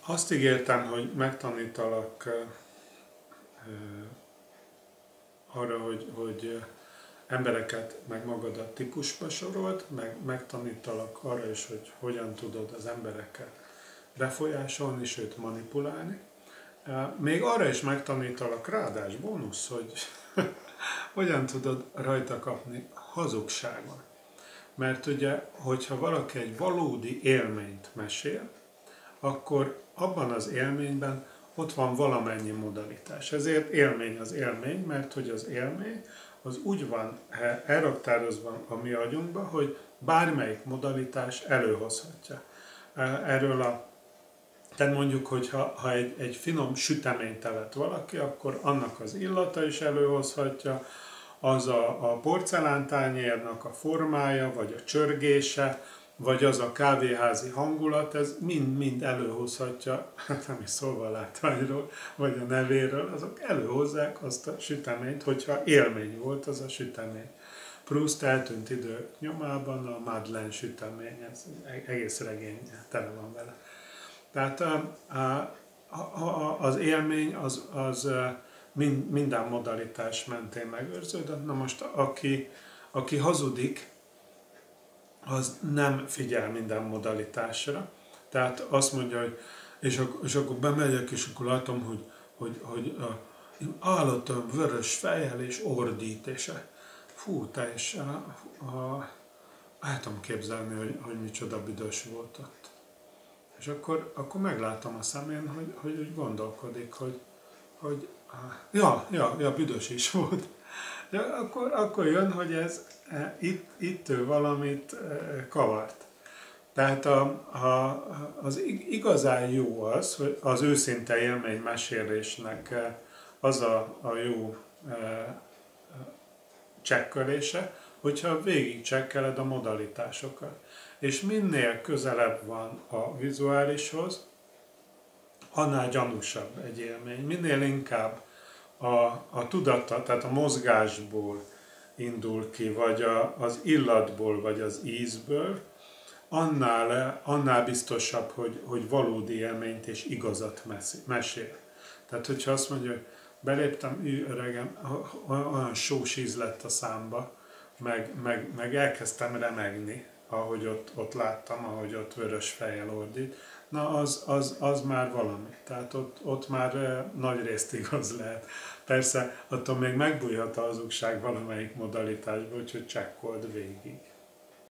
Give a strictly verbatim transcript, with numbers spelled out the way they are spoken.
Azt ígértem, hogy megtanítalak arra, hogy, hogy embereket meg magadat típusba sorolt, meg megtanítalak arra is, hogy hogyan tudod az embereket befolyásolni, sőt manipulálni. Még arra is megtanítalak, ráadás bónusz, hogy hogyan tudod rajta kapni hazugságon. Mert ugye, hogyha valaki egy valódi élményt mesél, akkor abban az élményben ott van valamennyi modalitás. Ezért élmény az élmény, mert hogy az élmény az úgy van elraktározva a mi agyunkban, hogy bármelyik modalitás előhozhatja. Erről a, tehát mondjuk, hogy ha, ha egy, egy finom süteményt evett valaki, akkor annak az illata is előhozhatja, az a, a porcelántányérnak a formája, vagy a csörgése, vagy az a kávéházi hangulat, ez mind-mind előhozhatja, hát nem is szólva a látványról, vagy a nevéről, azok előhozzák azt a süteményt, hogyha élmény volt az a sütemény. Proust eltűnt idő nyomában, a Madeleine sütemény, ez egész regény tele van vele. Tehát a, a, a, az élmény az, az mind, minden modalitás mentén megőrződött. Na most aki, aki hazudik, az nem figyel minden modalitásra. Tehát azt mondja, hogy és akkor, és akkor bemegyek, és akkor látom, hogy, hogy, hogy állatom vörös fejjel és ordít, és fú, teljesen el tudom képzelni, hogy, hogy micsoda büdös volt ott. És akkor, akkor meglátom a szemén, hogy, hogy úgy gondolkodik, hogy, hogy ja, ja, ja, büdös is volt. De akkor, akkor jön, hogy ez itt, itt ő valamit kavart. Tehát a, a, az igazán jó az, hogy az őszinte élménymesélésnek az a, a jó csekkölése, hogyha végig csekkeled a modalitásokat. És minél közelebb van a vizuálishoz, annál gyanúsabb egy élmény. Minél inkább a, a tudata, tehát a mozgásból indul ki, vagy a, az illatból, vagy az ízből, annál, annál biztosabb, hogy, hogy valódi élményt és igazat mesél. Tehát, hogyha azt mondja, hogy beléptem, ő öregem, olyan sós íz lett a számba, meg, meg, meg elkezdtem remegni, ahogy ott, ott láttam, ahogy ott vörös fejjel ordít, na az, az, az már valami. Tehát ott, ott már nagy részt igaz lehet. Persze attól még megbújhat a hazugság valamelyik modalitásból, úgyhogy csekkold végig.